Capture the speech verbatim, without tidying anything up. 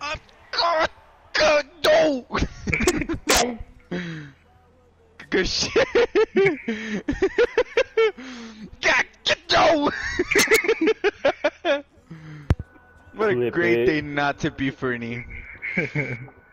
God, God, no! Good shit! God, get no! What a great day not to be Fernie.